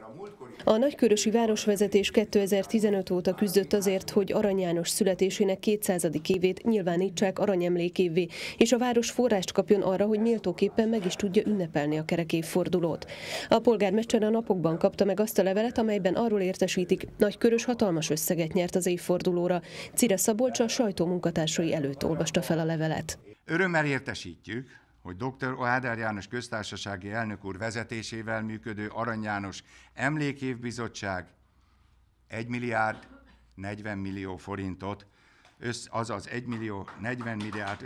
A nagykörösi városvezetés 2015 óta küzdött azért, hogy Arany János születésének 200. évét nyilvánítsák aranyemlékévvé, és a város forrást kapjon arra, hogy méltóképpen meg is tudja ünnepelni a kerek évfordulót. A polgármester a napokban kapta meg azt a levelet, amelyben arról értesítik, Nagykörös hatalmas összeget nyert az évfordulóra. Cire Szabolcs a sajtó munkatársai előtt olvasta fel a levelet. Örömmel értesítjük, hogy dr. Áder János köztársasági elnök úr vezetésével működő Arany János Emlékévbizottság 1 milliárd 40 millió forintot, azaz 1 millió 40 milliárd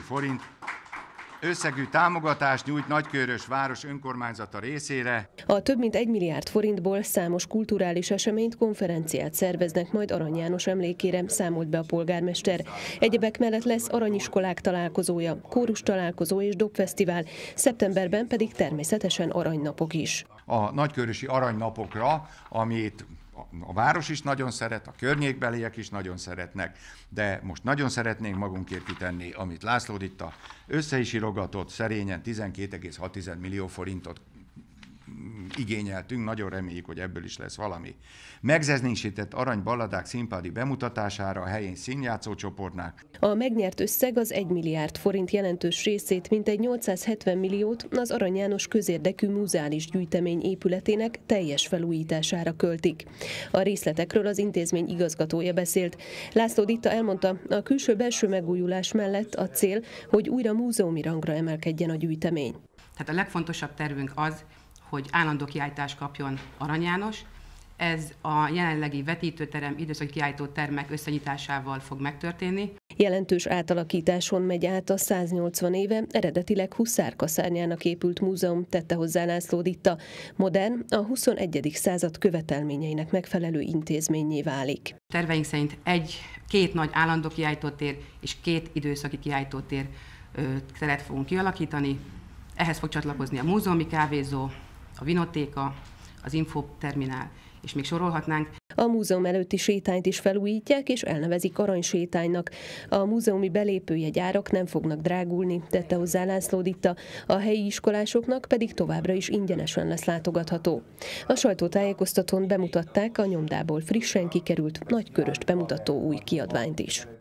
összegű támogatást nyújt Nagykörös város önkormányzata részére. A több mint 1 milliárd forintból számos kulturális eseményt, konferenciát szerveznek majd Arany János emlékére, számolt be a polgármester. Egyebek mellett lesz aranyiskolák találkozója, kórus találkozó és dobfesztivál, szeptemberben pedig természetesen aranynapok is. A nagykörösi aranynapokra, amit a város is nagyon szeret, a környékbeliek is nagyon szeretnek, de most nagyon szeretnénk magunkért kitenni, amit László Ritta össze is írogatott, szerényen 12,6 millió forintot igényeltünk, nagyon reméljük, hogy ebből is lesz valami. Megzenésített aranyballadák színpadi bemutatására a helyén színjátszócsoportnak. A megnyert összeg az 1 milliárd forint jelentős részét, mintegy 870 milliót az Arany János közérdekű múzeális gyűjtemény épületének teljes felújítására költik. A részletekről az intézmény igazgatója beszélt. László Ritta elmondta, a külső-belső megújulás mellett a cél, hogy újra múzeumi rangra emelkedjen a gyűjtemény. Tehát a legfontosabb tervünk az, hogy állandó kiállítást kapjon Arany János. Ez a jelenlegi vetítőterem, időszaki kiállítótermek összenyitásával fog megtörténni. Jelentős átalakításon megy át a 180 éve eredetileg huszárkaszárnyának épült múzeum, tette hozzá László Ritta. Modern, a 21. század követelményeinek megfelelő intézménnyé válik. Terveink szerint két nagy állandó kiállítótér és 2 időszaki kiállítótér teret fogunk kialakítani. Ehhez fog csatlakozni a múzeumi kávézó, a vinotéka, az infoterminál, és még sorolhatnánk. A múzeum előtti sétányt is felújítják, és elnevezik aranysétánynak. A múzeumi belépőjegyárak nem fognak drágulni, tette hozzá László Ritta, a helyi iskolásoknak pedig továbbra is ingyenesen lesz látogatható. A sajtótájékoztatón bemutatták a nyomdából frissen kikerült Nagyköröst bemutató új kiadványt is.